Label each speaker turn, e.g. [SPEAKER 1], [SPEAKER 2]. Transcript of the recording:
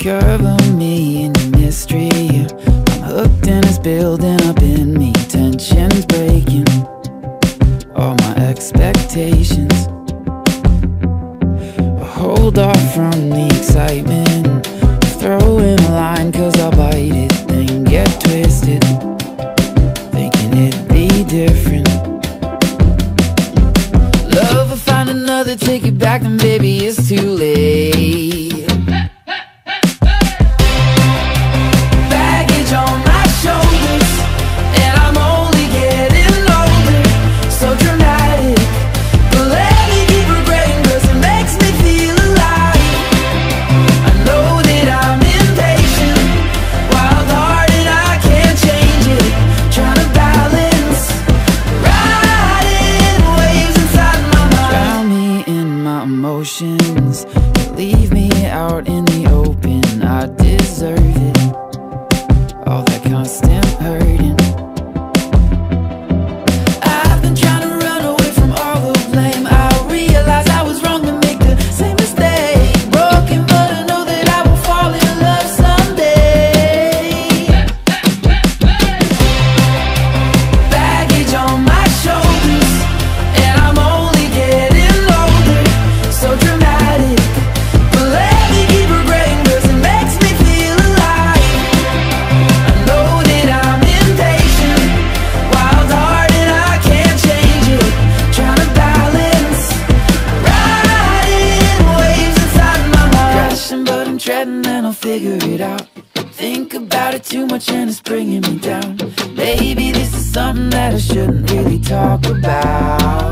[SPEAKER 1] cover me in your mystery. I'm hooked and it's building up in me. Tension's breaking all my expectations. Hold off from the excitement. Throw in a line cause I'll bite it, then get twisted, thinking it'd be different. Love will find another, take it back, then baby it's too late. Baggage on my shoulders, and I'm only getting older. So dramatic, but let me keep regretting cause it makes me feel alive. I know that I'm impatient, wild-hearted, I can't change it. Trying to balance, riding waves inside my mind. Drown me in my emotions, leave me out in the open. I deserve it, all that constant hurting. I've been trying to run away from all the blame. I realize I was wrong to make the same mistake. Broken, but I know that I will fall in love someday. Baggage on my shoulders, and I'm only getting older. So dramatic, but let me keep regretting cause it makes me feel alive. I know that I'm impatient, wild-hearted, I can't change it. Trying to balance, riding waves inside my mind. Crashing but I'm treading and I'll figure it out. Think about it too much and it's bringing me down. Maybe this is something that I shouldn't really talk about.